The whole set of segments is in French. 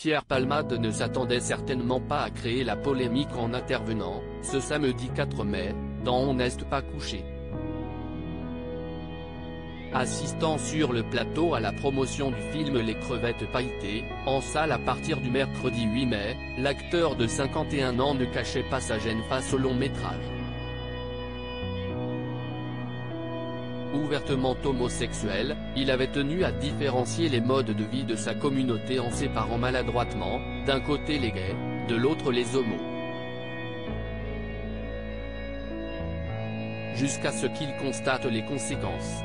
Pierre Palmade ne s'attendait certainement pas à créer la polémique en intervenant, ce samedi 4 mai, dans On n'est pas couché. Assistant sur le plateau à la promotion du film Les Crevettes Pailletées, en salle à partir du mercredi 8 mai, l'acteur de 51 ans ne cachait pas sa gêne face au long métrage. Ouvertement homosexuel, il avait tenu à différencier les modes de vie de sa communauté en séparant maladroitement, d'un côté les gays, de l'autre les homos. Jusqu'à ce qu'il constate les conséquences.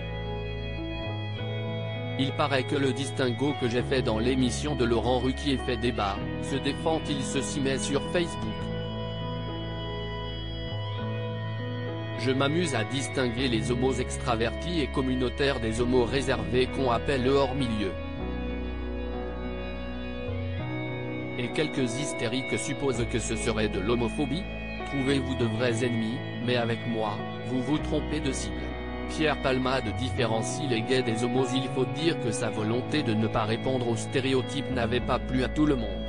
Il paraît que le distinguo que j'ai fait dans l'émission de Laurent Ruquier fait débat, se défend-il ceci met sur Facebook. Je m'amuse à distinguer les homos extravertis et communautaires des homos réservés qu'on appelle le hors-milieu. Et quelques hystériques supposent que ce serait de l'homophobie. Trouvez-vous de vrais ennemis, mais avec moi, vous vous trompez de cible. Pierre Palmade différencie les gays des homos. Il faut dire que sa volonté de ne pas répondre aux stéréotypes n'avait pas plu à tout le monde.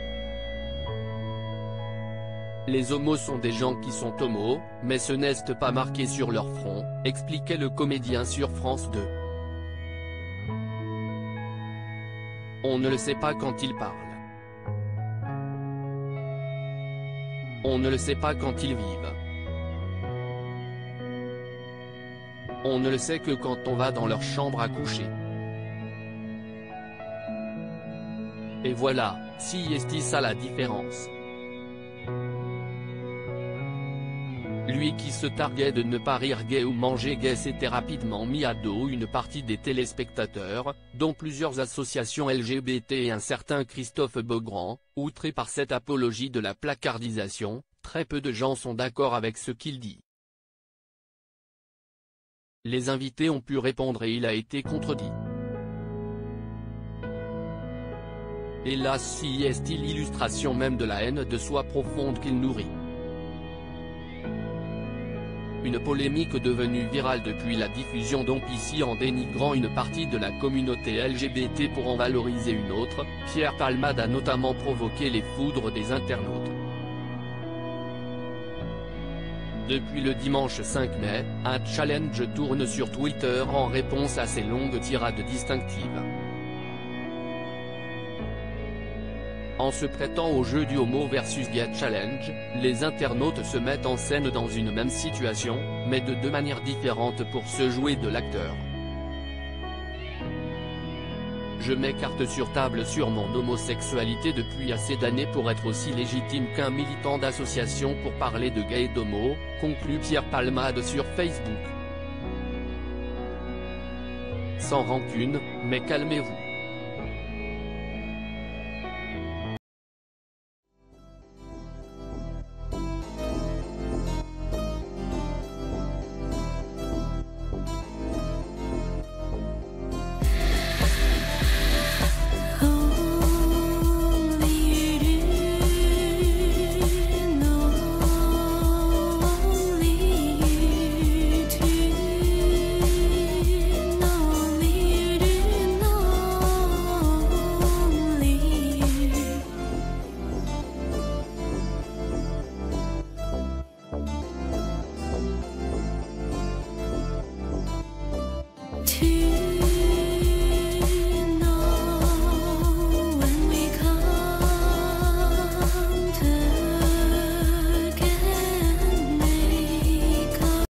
Les homos sont des gens qui sont homos, mais ce n'est pas marqué sur leur front, expliquait le comédien sur France 2. On ne le sait pas quand ils parlent. On ne le sait pas quand ils vivent. On ne le sait que quand on va dans leur chambre à coucher. Et voilà, si est ça la différence. Lui qui se targuait de ne pas rire gay ou manger gay s'était rapidement mis à dos une partie des téléspectateurs, dont plusieurs associations LGBT et un certain Christophe Beaugrand, outré par cette apologie de la placardisation. Très peu de gens sont d'accord avec ce qu'il dit. Les invités ont pu répondre et il a été contredit. Hélas, si est-il l'illustration même de la haine de soi profonde qu'il nourrit. Une polémique devenue virale depuis la diffusion d'On-PC en dénigrant une partie de la communauté LGBT pour en valoriser une autre, Pierre Palmade a notamment provoqué les foudres des internautes. Depuis le dimanche 5 mai, un challenge tourne sur Twitter en réponse à ces longues tirades distinctives. En se prêtant au jeu du Homo vs Gay Challenge, les internautes se mettent en scène dans une même situation, mais de deux manières différentes pour se jouer de l'acteur. Je mets carte sur table sur mon homosexualité depuis assez d'années pour être aussi légitime qu'un militant d'association pour parler de gay et d'homo, conclut Pierre Palmade sur Facebook. Sans rancune, mais calmez-vous.